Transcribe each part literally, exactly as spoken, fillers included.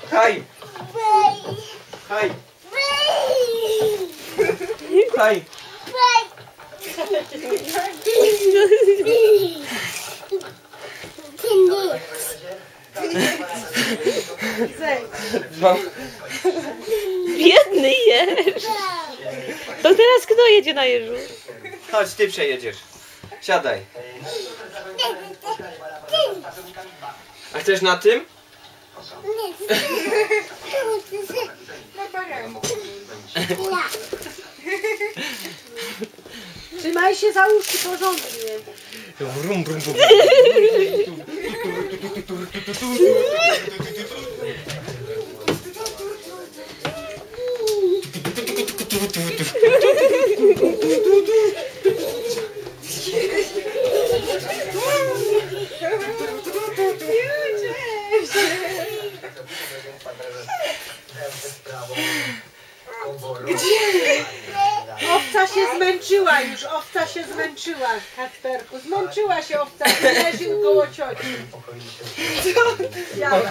Haj! Haj! Haj! No. Biedny jeż. To teraz kto jedzie na jeżu? Chodź, ty przejedziesz. Siadaj. A chcesz na tym? Trzymaj się za uszy porządnie. Brum, brum, brum. Gdzie? Owca się zmęczyła już, owca się zmęczyła, Kacperku. Zmęczyła się owca, leży koło cioci. Jada.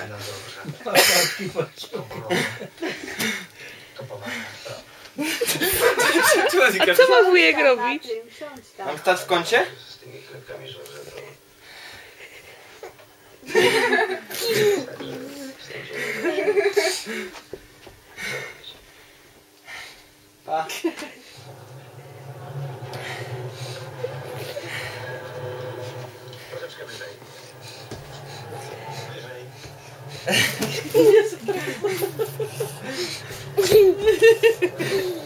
A co ma wujek robić? Mam stać w kącie? Pa. Troszeczkę wyżej. Wyżej.